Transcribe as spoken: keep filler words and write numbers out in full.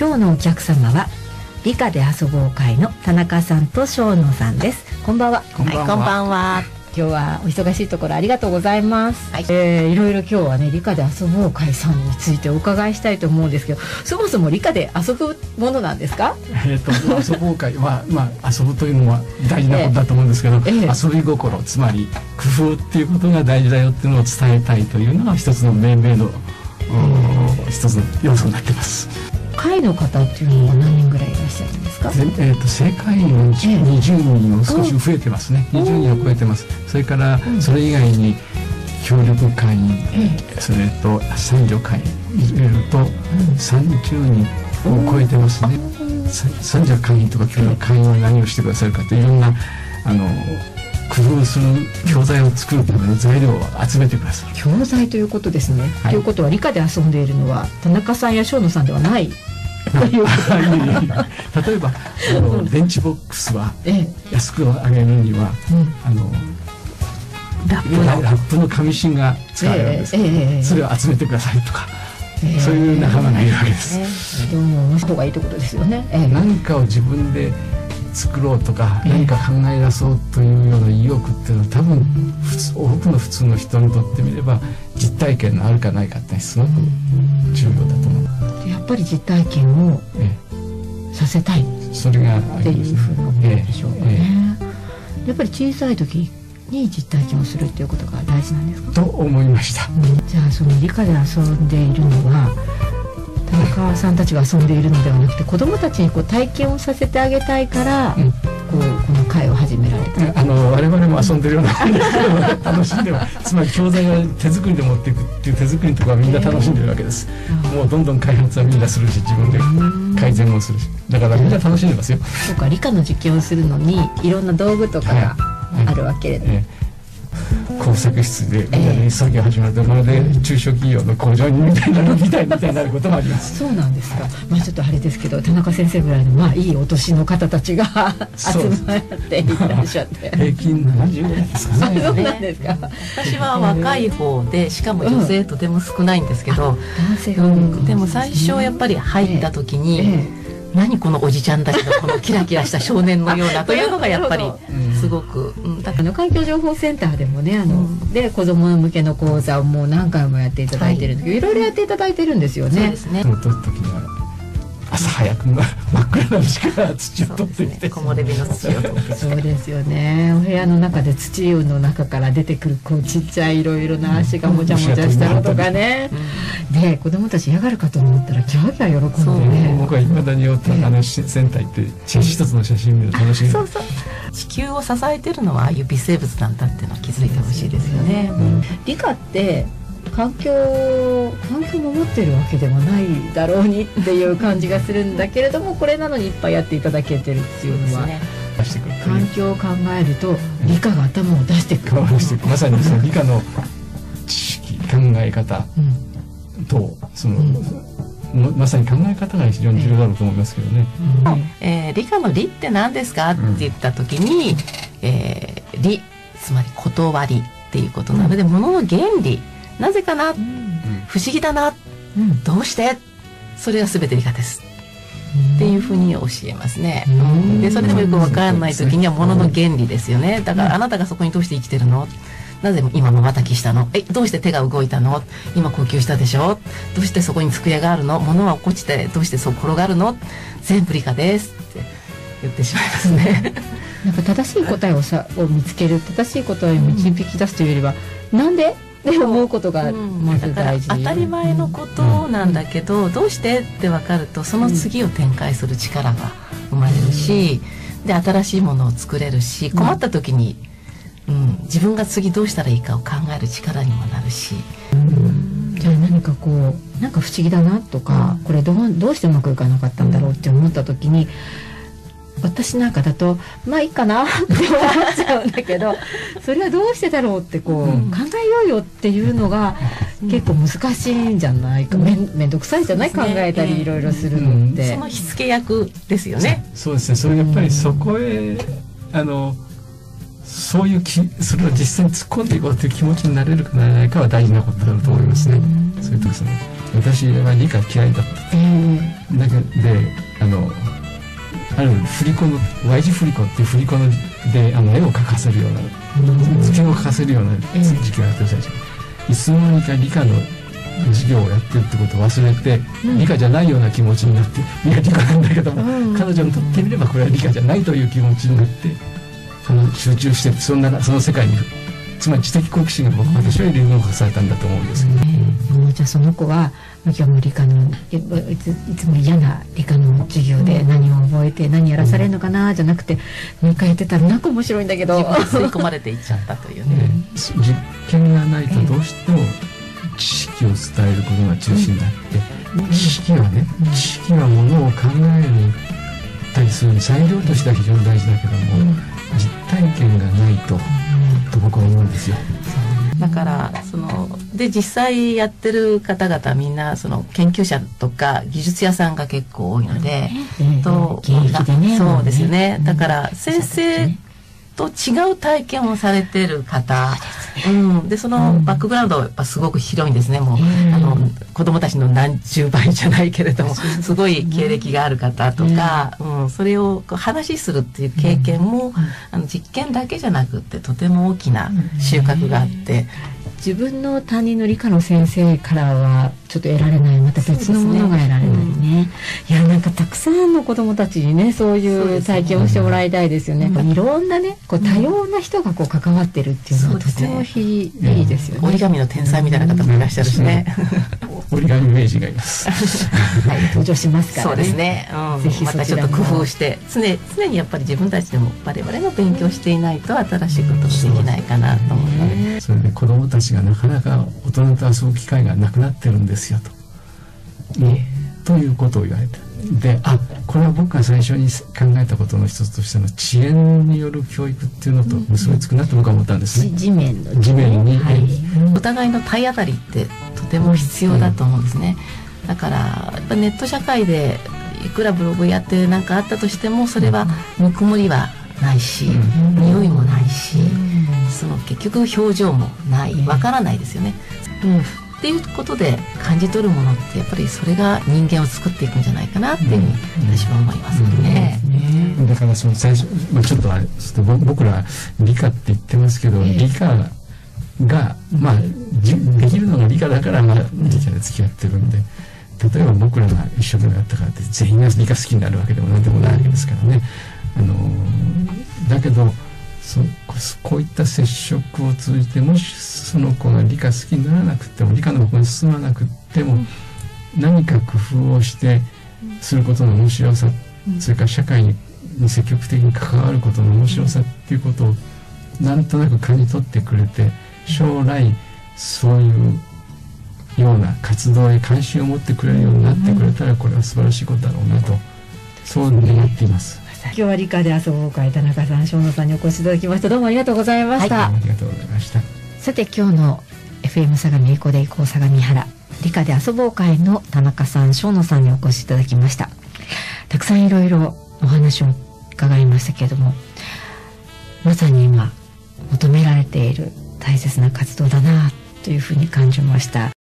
今日のお客様は理科で遊ぼう会の田中さんと生野さんです。こんばんは。 こんばんは。はい、こんばんは。 今日はお忙しいところありがとうございます。 はい、 えー、いろいろ今日はね理科で遊ぼう会さんについてお伺いしたいと思うんですけど、そもそも理科で遊ぶものなんですか？ えっと遊ぼう会はまあ遊ぶというのは大事なことだと思うんですけど、えーえー、遊び心、つまり工夫っていうことが大事だよっていうのを伝えたいというのが一つの命名の、えー、一つの要素になっています。 会の方っていうのは何人ぐらいいらっしゃるんですか？ えー、と正会員のうちにじゅうにんを少し増えてますね。にじゅうにんを超えてます。それからそれ以外に協力会員、えー、それと三女会員入れるとさんじゅうにんを超えてますね。三女会員とか協力会員は何をしてくださるかといろんなあの工夫する教材を作るための材料を集めてくださる。 教材ということですね。 はい、 ということは理科で遊んでいるのは田中さんや生野さんではないということ例えばあの電池ボックスは安く上げるには、ええ、あのラップのラップの紙芯が使われるんです、えええ、それを集めてくださいとか、え、そういう仲間がいるわけです。 ええ、でも面白い方がいいってことですよね。え、 何かを自分で作ろうとか、えー、何か考え出そうというような意欲っていうのは多分普通多くの普通の人にとってみれば実体験のあるかないかってすごく重要だと思う。 やっぱり実体験をさせたい、えー、 それがっていうふうに思うんでしょうかね。えー、やっぱり小さい時に実体験をするっていうことが大事なんですか？ と思いました。 うん、じゃあその理科で遊んでいるのは田中さんたちが遊んでいるのではなくて子どもたちにこう体験をさせてあげたいから、うん、こうこの会を始められた。 あの我々も遊んでるような感じですけど楽しんではつまり教材が手作りで持っていくっていう手作りのところはみんな楽しんでるわけです。えー、もうどんどん開発はみんなするし自分で改善もするしだからみんな楽しんでますよ。 そうか、理科の実験をするのにいろんな道具とかがあるわけれども、はいはい、えー工作室でみんなで作業始まるとまるで中小企業の工場にみたいなのみたいみたいになることもあります。 そうなんですか。まあちょっとあれですけど田中先生ぐらいのまあいいお年の方たちが集まっていらっしゃって平均ななじゅうぐらいですかね。 そうなんですか。 私は若い方でしかも女性とても少ないんですけど、 うん、男性が多いんですね。 でも最初やっぱり入った時に、ええええ何このおじちゃんだけどこのキラキラした少年のようなというのがやっぱりすごく、うん、だから環境情報センターでもねあの、うん、で子ども向けの講座をもう何回もやっていただいてるんですけど、はい、いろいろやっていただいてるんですよね。 そうですね。 朝早く真っ暗な道から土を取ってきて、 木漏れ日の土を取ってきてそうですよね。お部屋の中で土の中から出てくるこうちっちゃいいろいろな足がもちゃもちゃしたのとかね、うん、で子供たち嫌がるかと思ったらキャーキャー喜んでね。 僕はいまだによってあのセンター行って一つの写真見る楽しみ。 そうそう地球を支えてるのはああいう微生物なんだっていうのを気づいてほしいですよね。うん、 理科って環境環境を守ってるわけではないだろうにっていう感じがするんだけれどもこれなのにいっぱいやっていただけてるっていうのは、ね、環境を考えると理科が頭を出してくる、 うん、まさにその理科の知識考え方とその、うん、まさに考え方が非常に重要だろうと思いますけどね。 うんえー、理科の理って何ですかって言った時に、うんえー、理つまり断りっていうことなので、うん、物の原理なぜかな、うん、不思議だな、うん、どうしてそれが全て理科です、うん、っていうふうに教えますね、うん、でそれでもよく分からない時には物の原理ですよね。だからあなたがそこにどうして生きてるの、なぜ今まばたきしたの、えどうして手が動いたの、今呼吸したでしょ、どうしてそこに机があるの、物は落っこちてどうしてそう転がるの、全部理科ですって言ってしまいますね。 なんか正しい答えをさを見つける、正しい答えを導き出すというよりは、うん、なんでって思うことがまず大事、 うん、当たり前のことなんだけど、うん、どうしてって分かるとその次を展開する力が生まれるし、うん、で新しいものを作れるし、困った時に、うん、自分が次どうしたらいいかを考える力にもなるし、 うん、じゃあ何かこうなんか不思議だなとか、うん、これどう、どうしてうまくいかなかったんだろうって思った時に、私なんかだとまあいいかなって思っちゃうんだけどそれはどうしてだろうってこう、うん、考えようよっていうのが結構難しいんじゃないか、うん、め, めんどくさいじゃない、ね、考えたりいろいろするのって、 うん、その火付け役ですよね。 そうですね。それやっぱりそこへ、うん、あのそういうきそれを実際に突っ込んでいこうという気持ちになれるかならないかは大事なことだと思いますね。そういう時その私は理科嫌いだった、 えー、 だけであのある振り子の Y 字振り子っていう振り子のであの絵を描かせるような図形を描かせるような時期があって最初いつの間にか理科の授業をやってるってことを忘れて、うん、理科じゃないような気持ちになっていや理科なんだけども、うん、彼女にとってみればこれは理科じゃないという気持ちになってあの集中してそんなその世界につまり知的好奇心が僕私は入れ動かされたんだと思うんですけど、 うん、もうじゃあその子は今日も理科のいつ、いつも嫌な理科の授業で何を覚えて何やらされるのかなじゃなくて何かやってたらなんか面白いんだけど自分で吸い込まれていっちゃったというね、 うん、実験がないとどうしても知識を伝えることが中心になって、うん、知識はね、うん、知識はものを考えに対する材料としては非常に大事だけども、うん、実体験がないと、うん、と僕は思うんですよ。 だからそので実際やってる方々みんなその研究者とか技術屋さんが結構多いので、うん、と現役でね、 そうですね、うん、だから先生と違う体験をされてる方、うん、でそのバックグラウンドはやっぱすごく広いんですね。もう、うん、あの子どもたちの何十倍じゃないけれどもすごい経歴がある方とか、うんうん、それをこう話するっていう経験も、うん、あの実験だけじゃなくってとても大きな収穫があって、 自分の担任の理科の先生からはちょっと得られないまた別のものが得られないね、うん、いやなんかたくさんの子どもたちにねそういう体験をしてもらいたいですよね。うん、いろんなねこう多様な人がこう関わってるっていうのはとてもいい、ね、いいですよね。 折り紙の天才みたいな方もいらっしゃるしね、 うん、折り紙名人がいますはい、登場しますからね。 そうですね、うん、ぜひまたちょっと工夫して常、常にやっぱり自分たちでも我々が勉強していないと新しいことができないかなと思うので、ね、 それで子どもたちがなかなか大人と遊ぶ機会がなくなってるんですよと、えー、ということを言われて、で、あ、これは僕が最初に考えたことの一つとしての遅延による教育っていうのと結びつくなって僕は思ったんですね。 地面の地面に、はい、 お互いの体当たりってとても必要だと思うんですね。だからやっぱネット社会でいくらブログやって何かあったとしてもそれはぬくもりはないし、うん、匂いもないし、うん、その結局表情もないわからないですよね、うん、っていうことで感じ取るものってやっぱりそれが人間を作っていくんじゃないかなっていうふうに私は思いますよね、 うんうん、だからその最初、まあ、ちょっとあれ僕ら理科って言ってますけど、えー、理科が、まあ、できるのが理科だから、まあ、理科で付き合ってるんで、例えば僕らが一生懸命やったからって全員が理科好きになるわけでも何でもないわけですからね。あのー、だけどそこういった接触を通じてもしその子が理科好きにならなくても理科の方に進まなくても、うん、何か工夫をしてすることの面白さ、うん、それから社会に積極的に関わることの面白さっていうことをなんとなく感じ取ってくれて将来そういうような活動へ関心を持ってくれるようになってくれたらこれは素晴らしいことだろうなとそう願っています。 今日は理科で遊ぼう会田中さん生野さんにお越しいただきました。どうもありがとうございました、 はい、ありがとうございました。 さて今日の エフエム 相模エコで行こう相模原理科で遊ぼう会の田中さん生野さんにお越しいただきました。たくさんいろいろお話を伺いましたけれどもまさに今求められている大切な活動だなというふうに感じました。